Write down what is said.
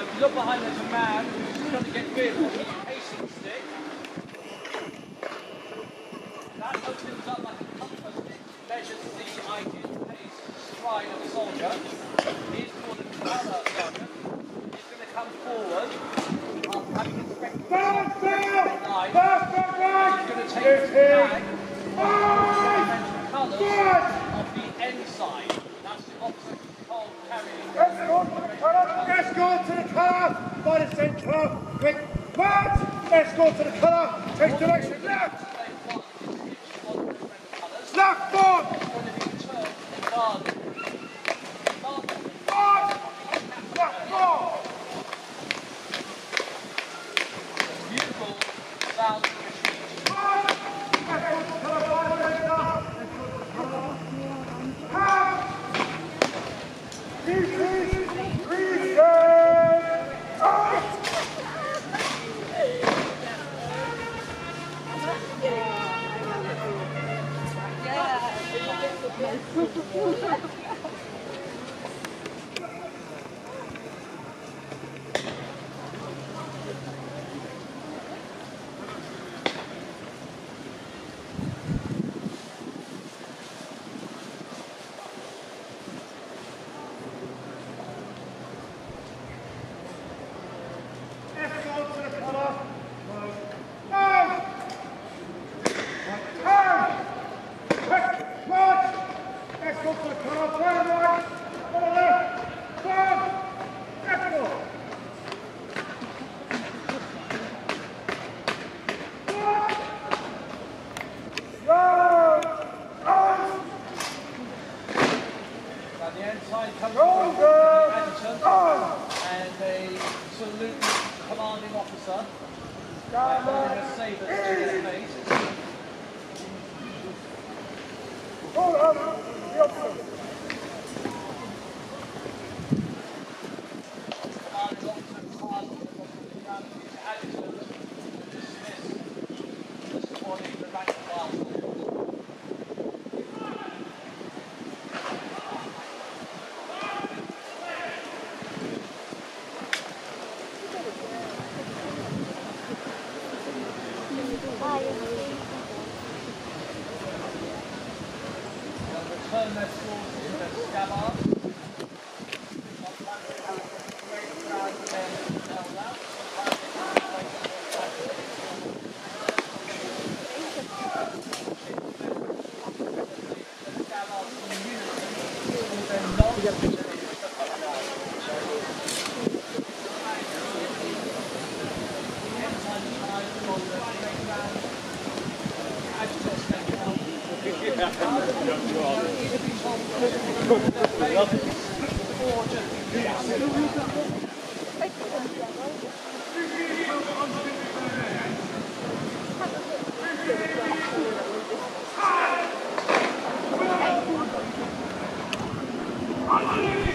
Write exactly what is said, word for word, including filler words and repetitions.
if you look behind, there's a man who's trying to get rid of his pacing stick. That opens up like a compass stick, measures the ideal pace stride of the soldier. He's called a colour sergeant. He's going to come forward after having inspected the line. He's going to take his flag and the colours of the end side. That's the officer called carrying. Escort to the colour! Escort to the colour! By the centre! Quick march! Escort to the colour! Take direction left! Left forward! It's going to be turned and guarded. March! Left forward! Bugle sounds the retreat. March! Escort to the colour by the centre! Have! Pieces! Pieces! Out! Escort to the colour. March! Turn! Quick march! Escort to the colour. Turn right! On the left! Turn! Escort! March! Round! Out! Now the ensign comes Roll from the down! adjutant On! and they salute the commanding officer by holding a sabre to his face. Hold on! The officer! Commanding officer passes the adjutant to dismiss the squadron to the rank and file. They'll return their swords to their scabbards. March!